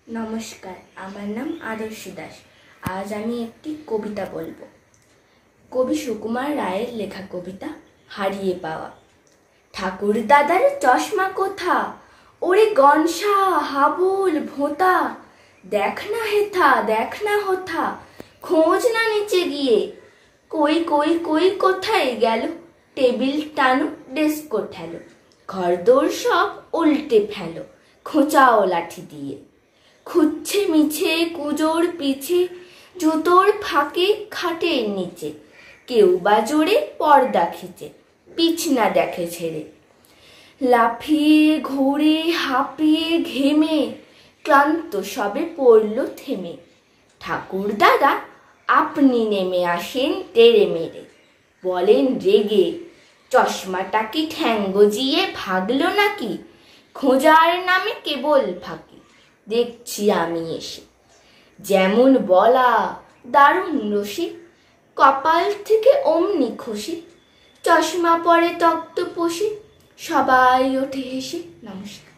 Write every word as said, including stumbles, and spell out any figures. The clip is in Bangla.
নমস্কার, আমার নাম আদর্শ দাস। আজ আমি একটি কবিতা বলবো। কবি সুকুমার রায়ের লেখা কবিতা হারিয়ে পাওয়া। ঠাকুর দাদার চশমা কোথা, ওরে গনসা হাবুল ভোঁতা, দেখ না হেথা দেখ না হোথা, খোঁজ না নিচে গিয়ে, কই কই কই কোথায় গেল, টেবিল টানো ডেস্ক ঠেলো, ঘরদোর সব উল্টে ফেলো, খোঁচাও লাঠি দিয়ে, খুঁজছে মিছে কুজোর পিছে, জুতোর ফাঁকে খাটের নিচে, কেউ বা জোরে পর্দা খিচে, পিছনা দেখে ছেড়ে, লাফিয়ে ঘুরে হাঁপিয়ে ঘেমে, ক্লান্ত সবে পড়ল থেমে, ঠাকুর দাদা আপনি নেমে আসেন তেড়ে মেরে, বলেন রেগে, চশমাটা কি ঠ্যাং গজিয়ে ভাগলো নাকি, খোঁজার নামে কেবল ফাঁকি দেখছি আমি এসে, যেমন বলা দারুণ রসিক, কপাল থেকে অমনি খুশি, চশমা পরে তক্তপোষে, সবাই ওঠে হেসে। নমস্কার।